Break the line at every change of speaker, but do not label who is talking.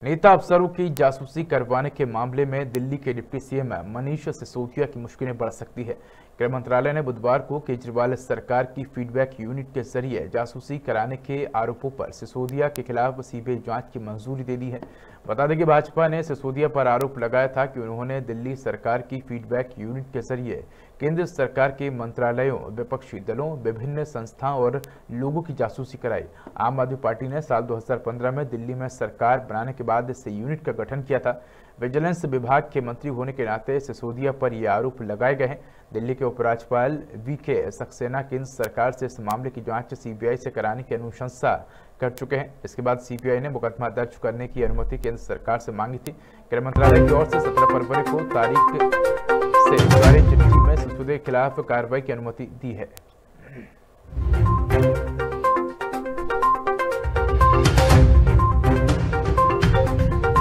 नेता अफसरों की जासूसी करवाने के मामले में दिल्ली के डिप्टी सीएम मनीष सिसोदिया की मुश्किलें बढ़ सकती है। गृह मंत्रालय ने बुधवार को केजरीवाल सरकार की फीडबैक यूनिट के जरिए जासूसी कराने के आरोपों पर सिसोदिया के खिलाफ सीबीआई जांच की मंजूरी दे दी है। बता दें कि भाजपा ने सिसोदिया पर आरोप लगाया था कि उन्होंने दिल्ली सरकार की फीडबैक यूनिट के जरिए केंद्र सरकार के मंत्रालयों, विपक्षी दलों, विभिन्न संस्थाओं और लोगों की जासूसी कराई। आम आदमी पार्टी ने साल 2015 में दिल्ली में सरकार बनाने के बाद इस यूनिट का गठन किया था। विजिलेंस विभाग के मंत्री होने के नाते सिसोदिया पर ये आरोप लगाए गए हैं। दिल्ली के उपराज्यपाल वीके सक्सेना केंद्र सरकार से इस मामले की जांच सीबीआई से कराने की अनुशंसा कर चुके हैं। इसके बाद सीबीआई ने मुकदमा दर्ज करने की अनुमति केंद्र सरकार से मांगी थी। गृह मंत्रालय की ओर से 17 फरवरी को तारीख से जारी चिट्ठी में सिसोदिया के खिलाफ कार्रवाई की अनुमति दी है।